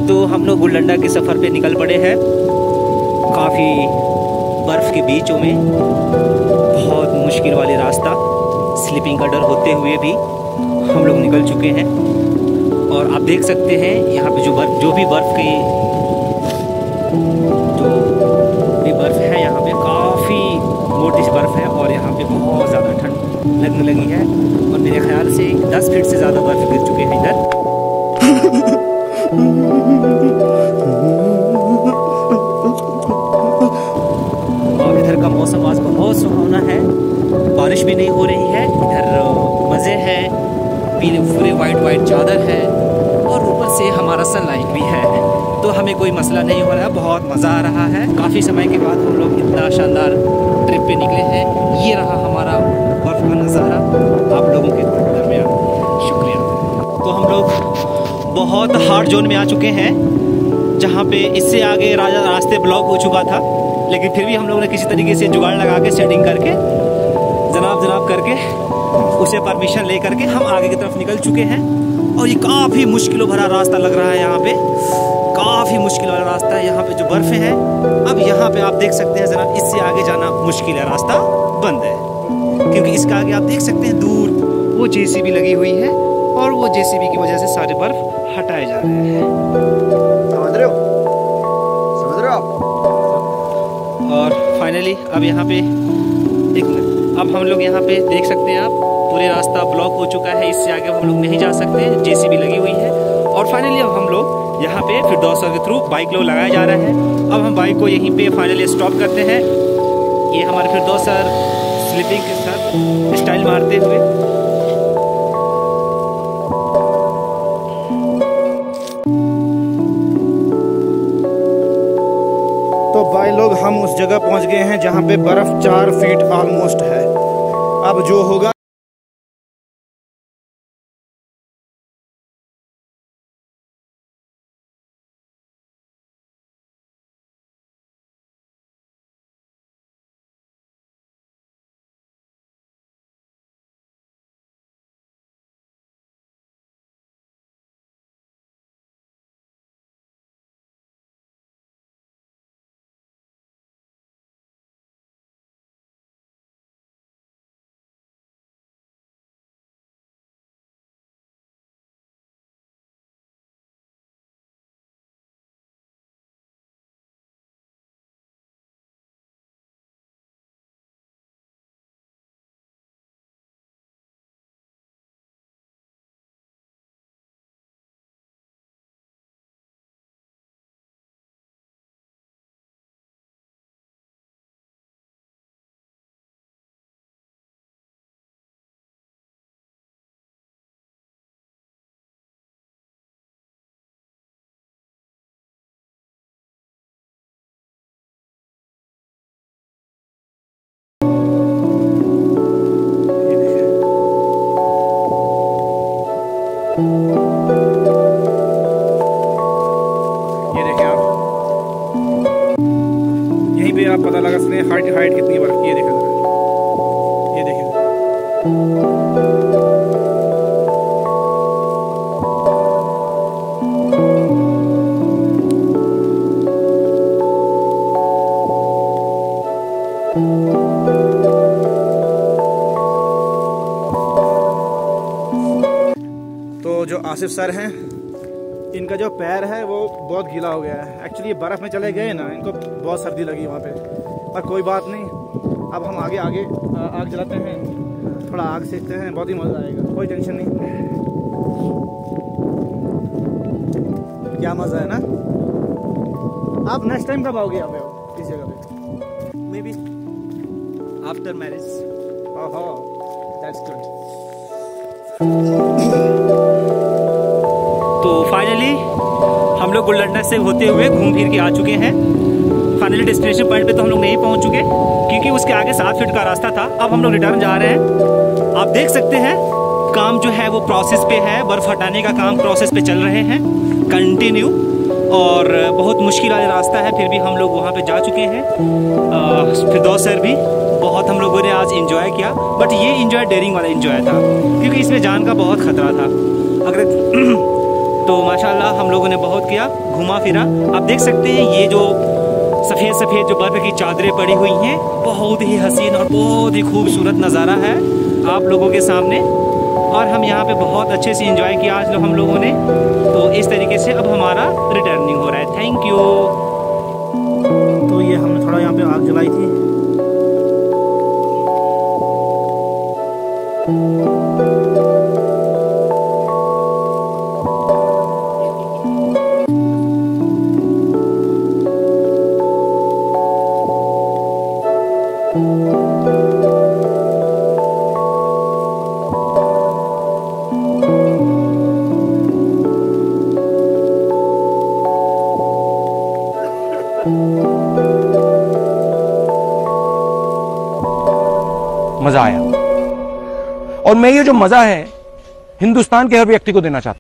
तो हम लोग गुलडंडा के सफ़र पे निकल पड़े हैं। काफ़ी बर्फ़ के बीचों में, बहुत मुश्किल वाले रास्ता, स्लिपिंग का डर होते हुए भी हम लोग निकल चुके हैं। और आप देख सकते हैं यहाँ पे जो भी बर्फ़ है, यहाँ पे काफ़ी मोटी सी बर्फ़ है और यहाँ पे बहुत ज़्यादा ठंड लगने लगी है। और मेरे ख्याल से 10 फीट से ज़्यादा बर्फ़ गिर चुके हैं इधर। और इधर का मौसम आज बहुत सुहावना है, बारिश भी नहीं हो रही है। इधर मज़े हैं, पूरे वाइट चादर है और ऊपर से हमारा सनलाइट भी है, तो हमें कोई मसला नहीं हो रहा है। बहुत मज़ा आ रहा है। काफ़ी समय के बाद हम लोग इतना शानदार ट्रिप पे निकले हैं। ये रहा हमारा बर्फ़ का नज़ारा आप लोगों के दरमियान। शुक्रिया। तो हम लोग बहुत हार्ड जोन में आ चुके हैं, जहाँ पे इससे आगे रास्ते ब्लॉक हो चुका था, लेकिन फिर भी हम लोगों ने किसी तरीके से जुगाड़ लगा के सेटिंग करके जनाब करके उसे परमिशन ले करके हम आगे की तरफ निकल चुके हैं। और ये काफ़ी मुश्किलों भरा रास्ता लग रहा है। यहाँ पे काफ़ी मुश्किल वाला रास्ता है। यहाँ पे जो बर्फ़ है, अब यहाँ पे आप देख सकते हैं ज़रा, इससे आगे जाना मुश्किल है, रास्ता बंद है, क्योंकि इसके आगे आप देख सकते हैं दूर वो JCB लगी हुई है और वो JCB की वजह से सारे बर्फ़ हटाए जा रहे हैं। समझ रहे हो आप? और फाइनली अब यहाँ पे अब हम लोग यहाँ पे देख सकते हैं आप, पूरे रास्ता ब्लॉक हो चुका है। इससे आगे हम लोग नहीं जा सकते, JCB लगी हुई है। और फाइनली अब हम लोग यहाँ पे फिरदौस के थ्रू बाइक लोग लगाया जा रहा है। अब हम बाइक को यहीं पे फाइनली स्टॉप करते हैं। ये हमारे फिरदौस सर स्लिपिंग के साथ स्टाइल मारते हुए। तो भाई लोग, हम उस जगह पहुंच गए हैं जहां पे बर्फ 4 फीट ऑलमोस्ट है। अब जो होगा आप पता लगा सकते हैं हाइट कितनी बर्फ की है। देखें जरा, ये देखें। तो जो आसिफ सर हैं, इनका जो पैर है वो बहुत गीला हो गया है। एक्चुअली ये बर्फ़ में चले गए ना, इनको बहुत सर्दी लगी वहाँ पे, पर कोई बात नहीं। अब हम आगे आग जलाते हैं, थोड़ा आग सेकते हैं, बहुत ही मज़ा आएगा, कोई टेंशन नहीं। क्या मज़ा है ना। आप नेक्स्ट टाइम कब आओगे यहाँ पे, इस जगह पे? May be after marriage. ओहो, दैट्स गुड। तो फाइनली हम लोग गुलडंडा से होते हुए घूम फिर के आ चुके हैं। फाइनली डेस्टिनेशन पॉइंट पे तो हम लोग नहीं पहुंच चुके, क्योंकि उसके आगे 7 फीट का रास्ता था। अब हम लोग रिटर्न जा रहे हैं। आप देख सकते हैं काम जो है वो प्रोसेस पे है, बर्फ़ हटाने का काम प्रोसेस पे चल रहे हैं कंटिन्यू। और बहुत मुश्किल वाला रास्ता है, फिर भी हम लोग वहाँ पे जा चुके हैं। फिरदौस सर भी बहुत हम लोगों ने आज इंजॉय किया, बट ये इंजॉय डेयरिंग वाला इंजॉय था, क्योंकि इसमें जान का बहुत ख़तरा था। अगर तो माशाल्लाह हम लोगों ने बहुत किया, घुमा फिरा। आप देख सकते हैं ये जो सफ़ेद सफ़ेद जो बर्फ़ की चादरें पड़ी हुई हैं, बहुत ही हसीन और बहुत ही खूबसूरत नज़ारा है आप लोगों के सामने। और हम यहाँ पे बहुत अच्छे से एंजॉय किया आज हम लोगों ने। तो इस तरीके से अब हमारा रिटर्निंग हो रहा है। Thank you. तो ये हमने थोड़ा यहाँ पे आग जलाई थी। मजा आया और मैं ये जो मजा है हिंदुस्तान के हर व्यक्ति को देना चाहता हूं।